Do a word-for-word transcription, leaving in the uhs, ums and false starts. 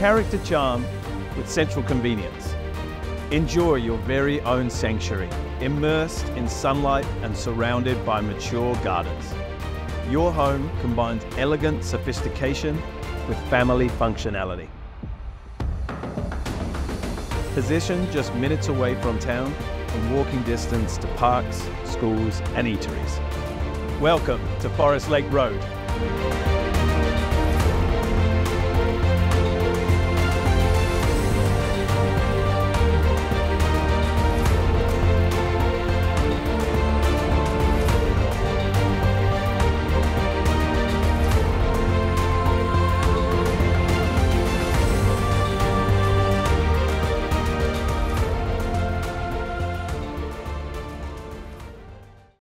character charm with central convenience. Enjoy your very own sanctuary, immersed in sunlight and surrounded by mature gardens. Your home combines elegant sophistication with family functionality. Positioned just minutes away from town and walking distance to parks, schools and eateries. Welcome to Forest Lake Road.